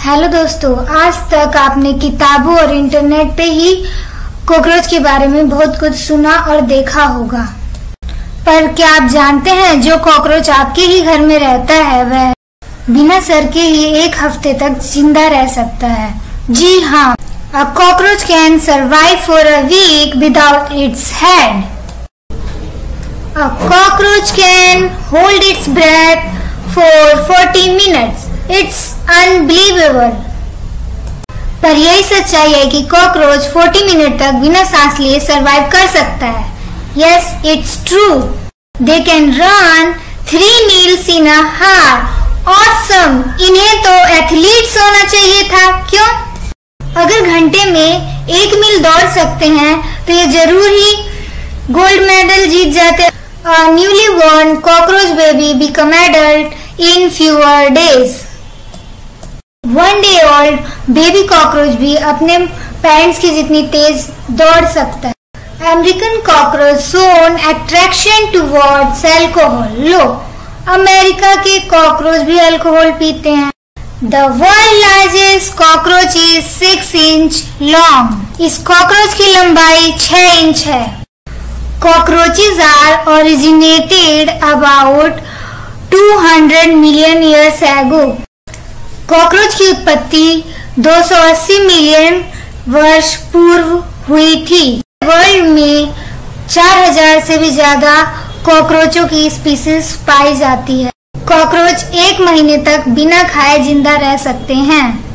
Hello दोस्तों, आज तक आपने किताबों और इंटरनेट पे ही कॉकरोच के बारे में बहुत कुछ सुना और देखा होगा। पर क्या आप जानते हैं जो कॉकरोच आपके ही घर में रहता है वह बिना सर के ही 1 हफ्ते तक जिंदा रह सकता है। जी हाँ, a cockroach can survive for a week without its head. A cockroach can hold its breath for 40 minutes. It's unbelievable. पर यही सच्चाई है कि कॉकरोच 40 मिनट तक बिना सांस लिए सरवाइव कर सकता है। Yes, it's true. They can run 3 miles in a hour. Awesome! इन्हें तो एथलीट्स होना चाहिए था, क्यों? अगर घंटे में 1 मील दौड़ सकते हैं तो ये जरूर ही गोल्ड मेडल जीत जाते। Newly born cockroach baby become adult in fewer days. 1 day old baby cockroach भी अपने पेरेंट्स की जितनी तेज दौड़ सकता है। American cockroach shown attraction towards alcohol. लो, अमेरिका के कॉकरोच भी अल्कोहल पीते हैं। The world largest cockroach is 6 inch long. इस कॉकरोच की लंबाई 6 इंच है। Cockroaches are originated about 200 million years ago. Cockroach की उत्पत्ति 280 मिलियन वर्ष पूर्व हुई थी। वर्ल्ड में 4000 से भी ज्यादा कॉकरोचों की स्पीसीज पाई जाती है। कॉकरोच 1 महीने तक बिना खाए जिंदा रह सकते हैं।